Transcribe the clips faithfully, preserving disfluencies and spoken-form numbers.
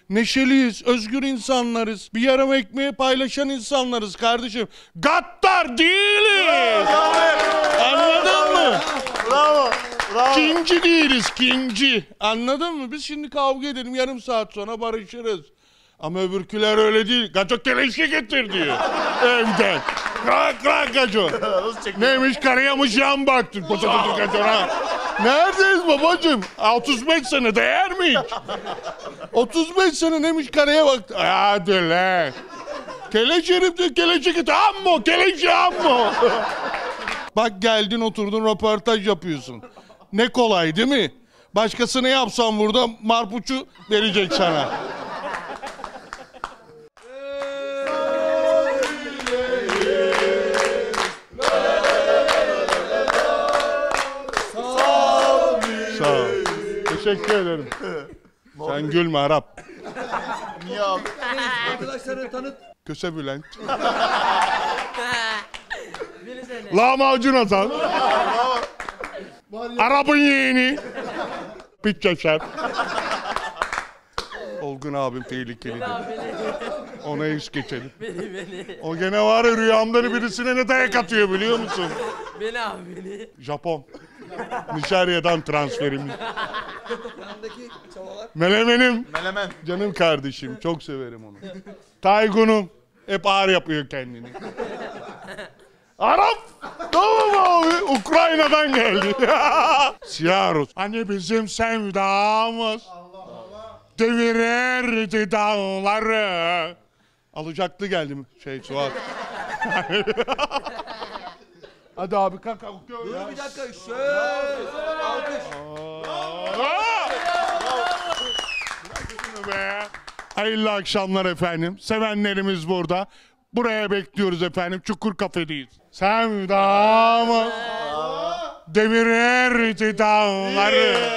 Neşeliyiz, özgür insanlarız. Bir yarım ekmeği paylaşan insanlarız kardeşim. Gaddar değiliz. Anladın mı? Bravo. Bravo. Kinci değiliz, kinci. Anladın mı? Biz şimdi kavga edelim, yarım saat sonra barışırız. Ama öbürküler öyle değil. Gaco keleşe getir diyor. Evden. Kalk kalk Gaco. Neymiş, karıya mı yan baktın? Neredeyiz babacığım? otuz beş sene değer mi hiç? otuz beş sene neymiş, karıya baktın. Hadi lan. Keleş herif diyor, keleşe getir. Ammo, keleşe ammo. Bak geldin oturdun röportaj yapıyorsun. Ne kolay değil mi? Başkasını yapsan burada marpuçu verecek sana. Sağ ol. Teşekkür ederim. Sen gülme Arap. Niye abi? Arkadaşlarını tanıt. Köse Bülent. Lahmacun Hasan. Arap'ın yeğeni. Piç Yaşar. Olgun abim tehlikeli. Ona hiç geçelim. Beni beni. O gene var ya, rüyamda birisine ne dayak atıyor biliyor musun? Beni abi beni. Japon. Nijerya'dan transferimiz. Yanındaki çavalar. Melemenim. Melemen. Canım kardeşim. Çok severim onu. Taygun'um. Hep ağır yapıyor kendini. Arap. Tamam abi. Ukrayna'dan geldi. Siyah Rus. Hani bizim sevdamız. Devirirdi dağları. Alacaktı geldi mi? Şey Suat. Hadi abi kalk kalk. Dur bir dakika. Şöyle. Alkış. Be. Hayırlı akşamlar efendim. Sevenlerimiz burada. Buraya bekliyoruz efendim. Çukur kafedeyiz. Sevdamı devirirdi dağları.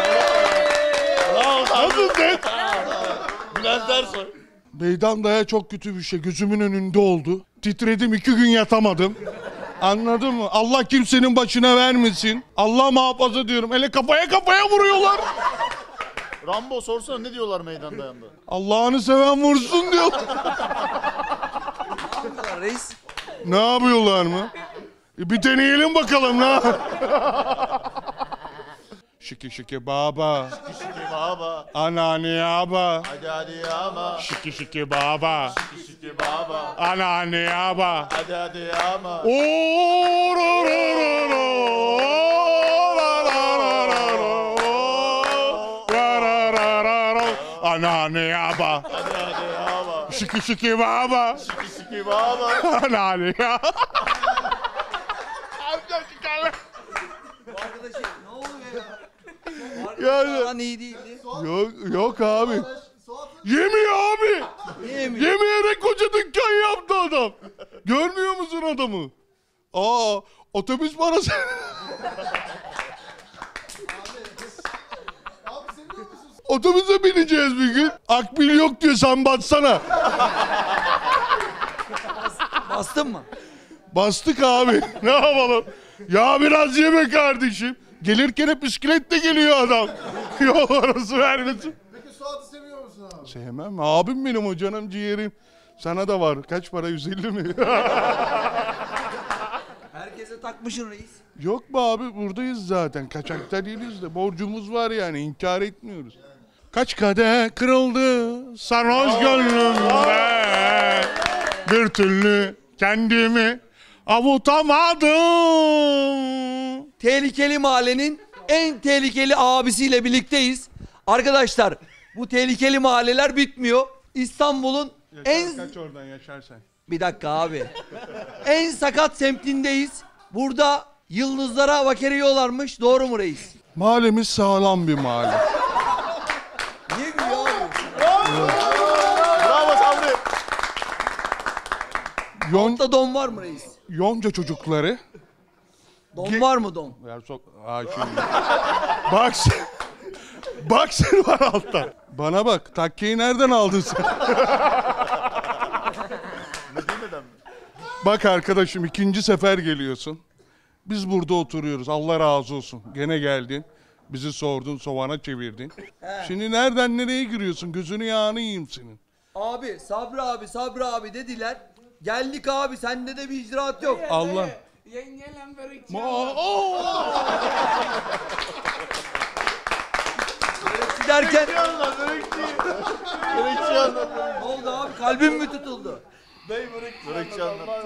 Nasıl ses? Bülent Ersoy. Meydan daya çok kötü bir şey. Gözümün önünde oldu. Titredim, iki gün yatamadım. Anladın mı? Allah kimsenin başına vermesin. Allah muhafaza diyorum. Hele kafaya kafaya vuruyorlar. Rambo sorsana, ne diyorlar meydan dayanda? Allah'ını seven vursun diyor. Reis. Ne yapıyorlar mı? E bir deneyelim bakalım la. Şiki şiki baba. Şiki şiki baba. Anani aba. Hadi hadi ama. Şiki şiki baba. Şiki şiki baba. Anani aba. Hadi hadi ama. Oo, ro, ro, ro, ro. La, la, la, la, ro. Ra, ra, ra, ra, ro. Anani aba. Hadi hadi ama. Şiki şiki baba. Şiki şiki baba. Anani aba. Bu arkadaşı ne oluyor ya? Yani- Falan iyi değildi. Yok yok abi. Yemiyor abi. Yemiyor. Yemeyerek koca dükkan yaptı adam. Görmüyor musun adamı? Aa, otobüs parası. Otobüse bineceğiz bir gün. Akbil yok diyor, sen batsana. Bastın mı? Bastık abi. Ne yapalım? Ya biraz yeme kardeşim. Gelirken hep bisikletle geliyor adam. Yol arası vermesin. Peki Suat'ı seviyor musun abi? Sevmem mi? Abim benim, o canım ciğerim. Sana da var. Kaç para? yüz elli mi? Herkese takmışsın reis. Yok be abi, buradayız zaten. Kaçakta değiliz de. Borcumuz var yani. İnkar etmiyoruz. Kaç kadeh kırıldı sarhoş gönlümde. Bir türlü kendimi avutamadım. Tehlikeli Mahallenin en tehlikeli abisiyle birlikteyiz. Arkadaşlar bu tehlikeli mahalleler bitmiyor. İstanbul'un en... Kaç oradan yaşarsan. Bir dakika abi. En sakat semtindeyiz. Burada yıldızlara vakeriyorlarmış. Doğru mu reis? Mahallemiz sağlam bir mahalle. Niye gülüyor abi? Bravo Sabri. Yon, Altta don var mı reis? yonca çocukları. Don var mı don? Ver sok. Aa, şimdi. Bak sen. Bak sen var altta. Bana bak. Takkeyi nereden aldın sen? Medine'den mi? Bak arkadaşım, ikinci sefer geliyorsun. Biz burada oturuyoruz. Allah razı olsun. Gene geldin. Bizi sordun, soğana çevirdin. Şimdi nereden nereye giriyorsun? Gözünü yağını yiyeyim senin. Abi Sabri abi Sabri abi dediler. Geldik abi sende de bir icraat yok. Allah. Yengeyle börekçi. Ma- Oo! Börekçi derken Anlat börekçi. Börekçi anlat. ne oldu abi kalbim mi tutuldu? Börekçi anlat.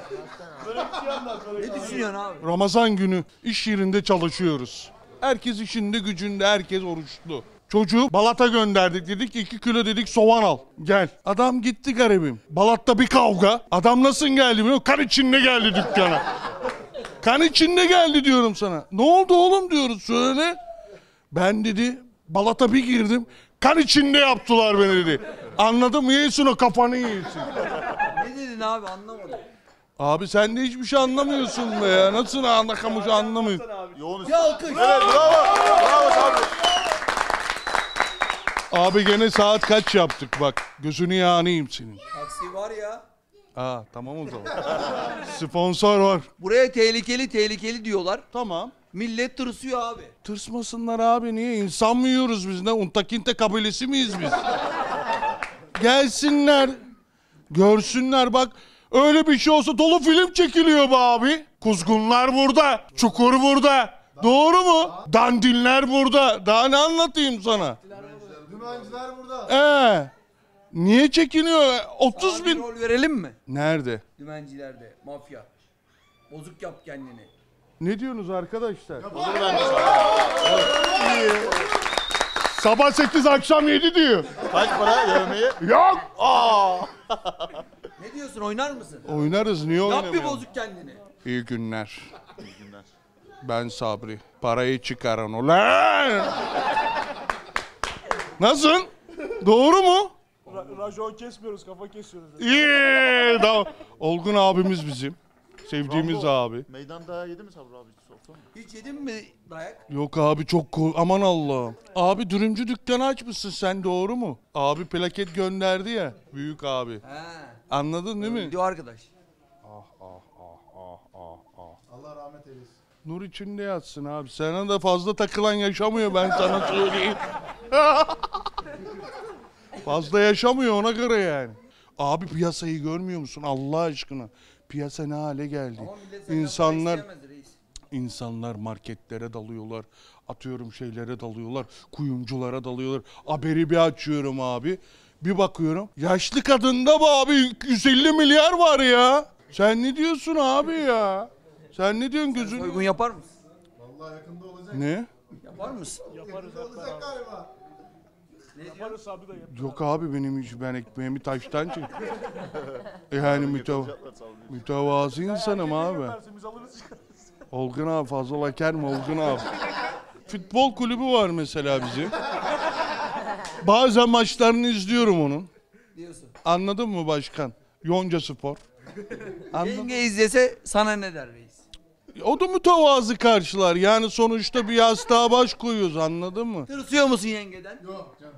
Ne düşünüyorsun abi? Ramazan günü iş yerinde çalışıyoruz. Herkes işinde gücünde, herkes oruçlu. Çocuğu Balat'a gönderdik, dedik ki iki kilo dedik soğan al. Gel. Adam gitti garibim. Balat'ta bir kavga. Adam nasıl geldi biliyor musun? Kan içinde geldi dükkana. Kan içinde geldi diyorum sana. Ne oldu oğlum diyoruz söyle. Ben dedi Balat'a bir girdim. Kan içinde yaptılar beni dedi. Anladın mı? Yesin o kafanı yesin. Ne dedin abi anlamadım. Abi sen de hiçbir şey anlamıyorsun be ya. Nasıl anlakamış anlamıyorsun. Yoğun Ya alkış. Evet bravo. Bravo abi. Abi gene saat kaç yaptık bak. Gözünü yağını yiyeyim senin. Taksi var ya. Aa tamam o zaman. Sponsor var. Buraya tehlikeli tehlikeli diyorlar. Tamam. Millet tırsıyor abi. Tırsmasınlar abi niye? İnsan mı yiyoruz biz ne? Untakinte kabilesi miyiz biz? Gelsinler. Görsünler bak. Öyle bir şey olsa dolu film çekiliyor be abi. Kuzgunlar burada. Çukur burada. Doğru mu? Dandinler burada. Daha ne anlatayım sana? Dümenciler burada. Ee, niye çekiniyor? otuz Sana bir bin. rol verelim mi? Nerede? Dümencilerde, mafya. Bozuk yap kendini. Ne diyorsunuz arkadaşlar? Olur bence. Sabah sekiz akşam yedi diyor. Kaç para yevmeyi? Yok. Aa. Ne diyorsun oynar mısın? Oynarız niye Yap bir oynamayalım? bozuk kendini. İyi günler. İyi günler. Ben Sabri. Parayı çıkaran ulan. Nasıl? Doğru mu? Ra- racon kesmiyoruz, kafa kesiyoruz. İyi. Da- Olgun abimiz bizim. Sevdiğimiz Rambo. abi. Meydan dayağı yedi mi Sabri abi? Sofra mı? Hiç yedin mi dayak? Yok abi çok ko- aman Allah'ım. Abi dürümcü dükkanı açmışsın sen doğru mu? Abi plaket gönderdi ya. Büyük abi. He. Anladın değil mi? Diyor arkadaş. Allah rahmet eylesin. Nur içinde yatsın abi. Sana da fazla takılan yaşamıyor ben sana söyleyeyim. Fazla yaşamıyor ona göre yani. Abi piyasayı görmüyor musun Allah aşkına? Piyasa ne hale geldi? Ama millet senden İnsanlar para isteyemez reis. insanlar marketlere dalıyorlar. Atıyorum şeylere dalıyorlar. Kuyumculara dalıyorlar. Haberi bir açıyorum abi. Bir bakıyorum. Yaşlı kadında bu abi yüz elli milyar var ya. Sen ne diyorsun abi ya? Sen ne diyorsun gözün? Soygun yapar mısın? Vallahi yakında olacak. Ne? Yapar mısın? Yakında olacak galiba. Yaparız abi de yap. Yok abi benim hiç ben ekmeğimi taştan çek. Yani mütev mütevazı insanım abi. Yaparsın biz alırız çıkarız. Olgun abi fazla laker mi Olgun abi? Futbol kulübü var mesela bizim. Bazen maçlarını izliyorum onun. Diyorsun. Anladın mı başkan? Yonca Spor. Anladın? Yenge izlese sana ne der reis? O da mütevazı karşılar. Yani sonuçta bir yastığa baş koyuyoruz anladın mı? Tırsıyor musun yengeden? Yok canım.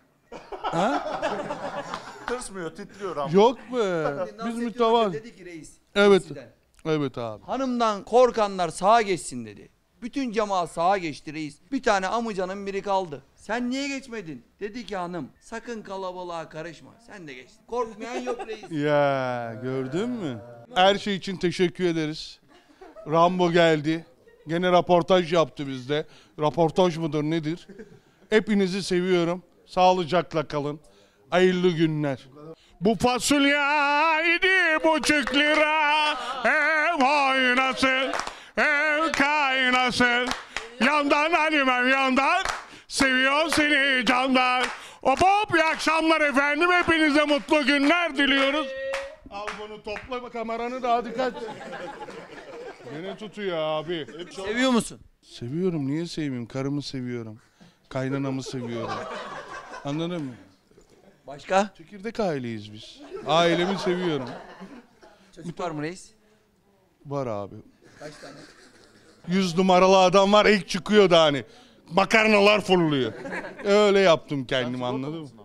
Tırsmıyor, titriyor Rambo. Yok be. Dans Biz ediyoruz mütevazı. Dedi ki reis. Evet. eskiden. Evet abi. Hanımdan korkanlar sağa geçsin dedi. Bütün cemaat sağa geçti reis. Bir tane amcanın biri kaldı. Sen niye geçmedin? Dedi ki hanım sakın kalabalığa karışma. Sen de geçtin. Korkmayan yok reis. Ya gördün mü? Her şey için teşekkür ederiz. Rambo geldi. Gene röportaj yaptı bizde. Röportaj mıdır nedir? Hepinizi seviyorum. Sağlıcakla kalın. Hayırlı günler. Bu fasulye idi buçuk lira. Ev oynasın, ev kaynasın. Yandan Halimem yandan. Seviyor seni candan. Hop hop iyi akşamlar efendim. Hepinize mutlu günler diliyoruz. Al bunu topla kameranı da hadi kaç. Gene tutuyor abi. Seviyor musun? Seviyorum niye sevmeyeyim? Karımı seviyorum. Kaynanamı seviyorum. Anladın mı? Başka? Çekirdek aileyiz biz. Ailemi seviyorum. Çocuk var mı reis? Var abi. Kaç tane? Yüz numaralı adam var ilk çıkıyor da hani. Makarnalar fırlıyor. Öyle yaptım kendim anladın mı?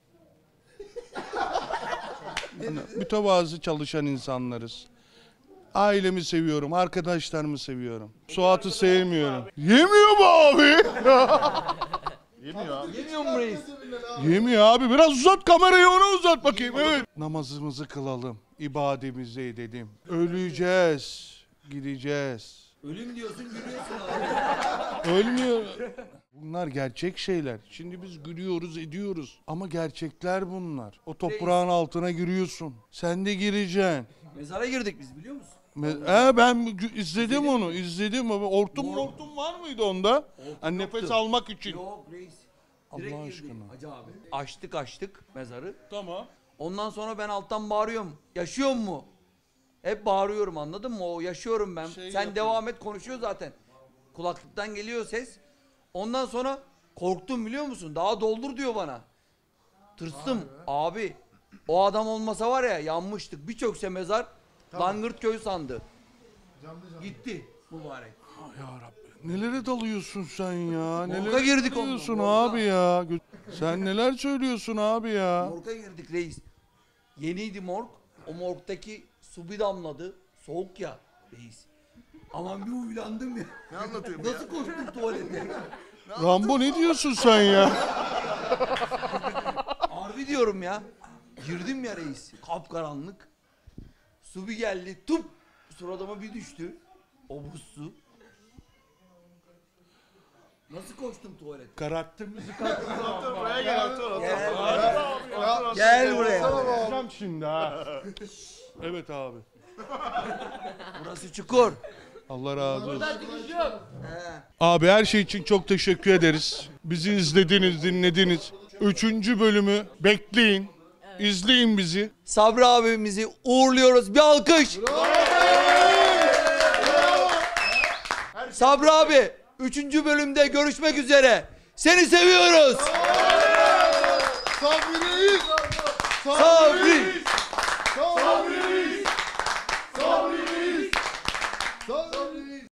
Yani mütevazı çalışan insanlarız. Ailemi seviyorum, arkadaşlarımı seviyorum. Suat'ı sevmiyorum. Yemiyor mu abi? Yemiyor abi. Yemiyor mu reis? Yemiyor abi. Biraz uzat kamerayı, onu uzat bakayım. Evet. Namazımızı kılalım. İbademizi edelim. Öleceğiz. Gideceğiz. Ölüm diyorsun gülüyorsun abi. Ölmüyor. Bunlar gerçek şeyler. Şimdi biz gülüyoruz, ediyoruz. Ama gerçekler bunlar. O toprağın altına giriyorsun. Sen de gireceksin. Mezara girdik biz biliyor musun? Me- He, ben gü- izledim onu, izledim. Hortum hortum var mıydı onda? Hani nefes almak için. Yok reis. Allah Direkt girdik. aşkına. Hacı abi. Açtık açtık mezarı. Tamam. Ondan sonra ben alttan bağırıyorum. Yaşıyor mu? Hep bağırıyorum anladın mı? O yaşıyorum ben. Şey Sen yapıyor. devam et konuşuyor zaten. Kulaklıktan geliyor ses. Ondan sonra korktum biliyor musun? Daha doldur diyor bana. Tırstım. Abi o adam olmasa var ya yanmıştık. Bir çökse mezar Langırtköy sandı. Gitti mübarek. Ya Rabbi, nelere dalıyorsun sen ya? Nelere Morga girdik dalıyorsun onunla, morga. abi ya? Gö- Sen neler söylüyorsun abi ya? Morga girdik reis. Yeniydi morg. O morgdaki su bir damladı. Soğuk ya reis. Aman bir uylandım ya. Ne anlatıyorum Nasıl koştum tuvalete? Rambo ne diyorsun sen ya? Harbi diyorum ya. Girdim ya reis. Kapkaranlık. Su bir geldi. Tup. Suratıma bir düştü. O buz su. Nasıl koştum tuvalete? Karakterimizi Buraya gel otur otur. Gel, Gel buraya. katlayacağım şimdi ha. Evet abi. Burası çukur. Allah razı olsun. Çıkış yok. Abi her şey için çok teşekkür ederiz. Bizi izlediniz, dinlediniz. Üçüncü bölümü bekleyin. İzleyin bizi. Sabri abimizi uğurluyoruz. Bir alkış. Sabri abi, üçüncü bölümde görüşmek üzere. Seni seviyoruz. Sabri! Sabri